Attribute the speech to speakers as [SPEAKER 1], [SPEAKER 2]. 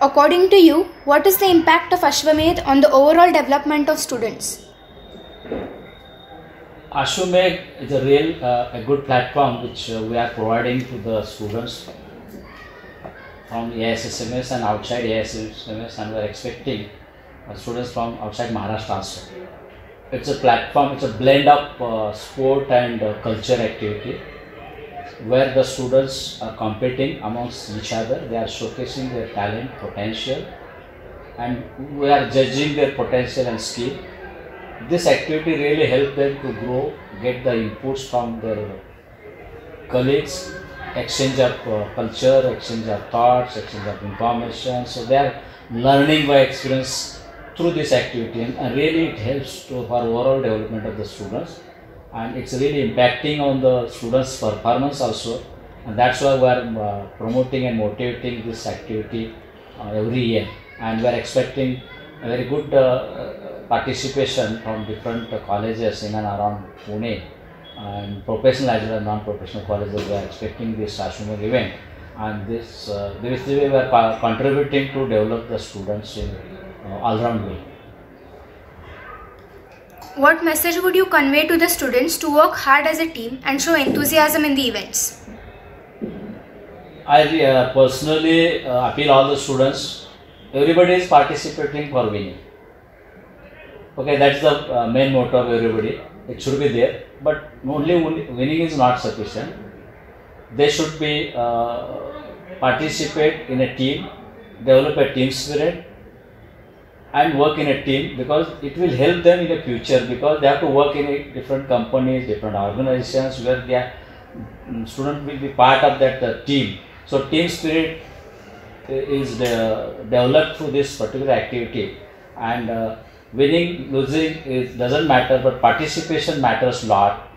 [SPEAKER 1] According to you, what is the impact of Ashwamedh on the overall development of students?
[SPEAKER 2] Ashwamedh is a real a good platform which we are providing to the students from AISSMS and outside AISSMS, and we are expecting students from outside Maharashtra also. It's a platform, it's a blend of sport and culture activity where the students are competing amongst each other. They are showcasing their talent, potential, and we are judging their potential and skill. This activity really helps them to grow, get the inputs from their colleagues, exchange of culture, exchange of thoughts, exchange of information. So they are learning by experience through this activity, and really it helps to for overall development of the students, and it's really impacting on the students' performance also, and that's why we are promoting and motivating this activity every year, and we are expecting a very good participation from different colleges in and around Pune, and professional as well as non-professional colleges. We are expecting this Ashwamedh event, and this way we are contributing to develop the students in all-round way.
[SPEAKER 1] What message would you convey to the students to work hard as a team and show enthusiasm in the events?
[SPEAKER 2] I personally appeal all the students. Everybody is participating for winning. Okay, that's the main motto of everybody. It should be there, but only winning is not sufficient. They should be participate in a team, develop a team spirit, and work in a team, because it will help them in the future, because they have to work in different companies, different organizations where their student will be part of that team. So team spirit is developed through this particular activity, and winning, losing doesn't matter, but participation matters a lot.